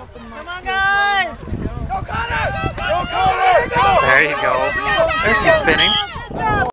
Come on, guys! Go, Connor! Go, Connor! Go! There you go. There's the spinning.